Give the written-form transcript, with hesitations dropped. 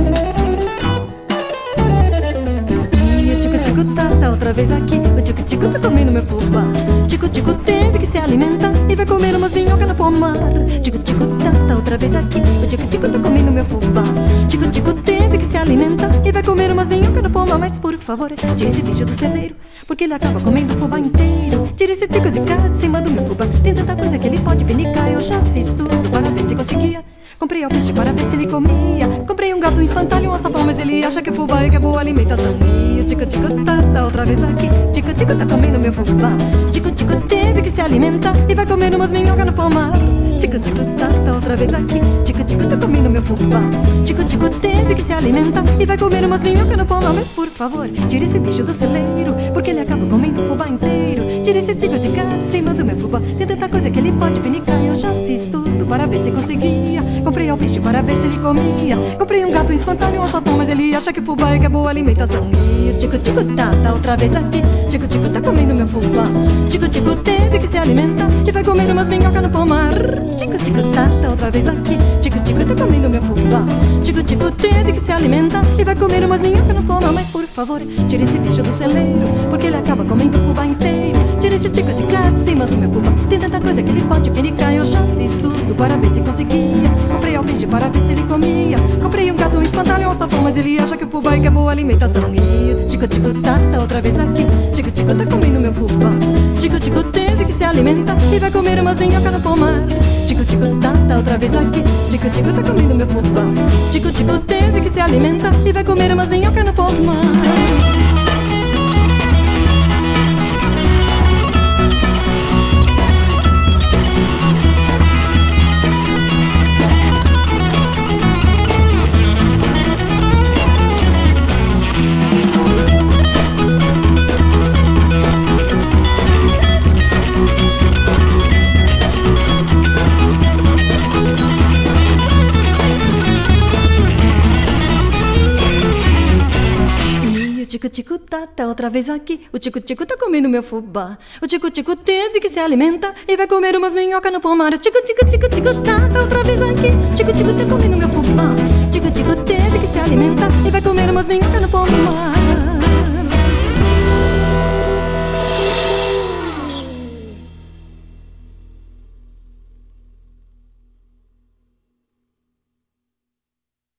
E o Tico Tico tá outra vez aqui. O Tico Tico tá comendo meu fubá. Tico Tico teve que se alimentar e vai comer umas minhocas no pomar. Tico Tico tá outra vez aqui. O Tico Tico tá comendo meu fubá. Tico Tico teve que se alimentar e vai comer umas minhocas no pomar. Mas por favor, tire esse bicho do celeiro, porque ele acaba comendo o fubá inteiro. Tire esse tico de cá de cima do meu fubá. Tem tanta coisa que ele pode pinicar. Eu já fiz tudo para ver se conseguia. Comprei alpiste para ver se ele comia. Comprei um gato, um espantalho, um alçapão, mas ele acha que o fubá é que é boa alimentação. E o Tico Tico tá outra vez aqui. Tico Tico tá comendo meu fubá. Tico Tico teve que se alimentar e vai comer umas minhocas no pomar. Tico Tico tá outra vez aqui. Tico Tico tá comendo meu fubá. Tico Tico teve que se alimentar e vai comer umas minhocas no pomar. Mas por favor, tire esse bicho do celeiro, porque ele acaba comendo o fubá inteiro. Tire esse tico de cá de cima do meu fubá. Tem tanta coisa que ele pode pinicar. Eu já fiz tudo para ver se conseguia. Comprei alpiste para ver se ele comia. Comprei um gato, um espantalho, um alçapão, mas ele acha que fubá é que é boa alimentação. E o Tico Tico tá outra vez aqui. Tico Tico tá comendo meu fubá. Tico Tico teve que se alimentar e vai comer umas minhocas no pomar. Tico Tico tá outra vez aqui. Tico Tico tá comendo meu fubá. Tico Tico teve que se alimentar e vai comer umas minhocas no pomar. Mas por favor, tire esse bicho do celeiro, porque ele acaba comendo o fubá inteiro. Tire esse tico de cá de cima do meu fubá. Tem tanta coisa que ele pode pinicar. Eu já fiz tudo para ver se conseguia. Comprei alpiste para ver se ele comia. Comprei um gato, um espantalho, um alçapão, mas ele acha que o fubá é que é boa alimentação. E o Tico Tico tá outra vez aqui. Tico Tico tá comendo meu fubá. Tico Tico teve que se alimentar e vai comer umas minhocas no pomar. Tico Tico tá outra vez aqui. Tico Tico tá comendo meu fubá. Tico Tico teve que se alimentar e vai comer umas minhocas no pomar. O Tico Tico tá outra vez aqui. O Tico Tico tá comendo meu fubá. O Tico Tico teve que se alimentar e vai comer umas minhocas no pomar. O Tico Tico tá outra vez aqui. Tico Tico tá comendo meu fubá. Tico Tico teve que se alimentar e vai comer umas minhocas no pomar.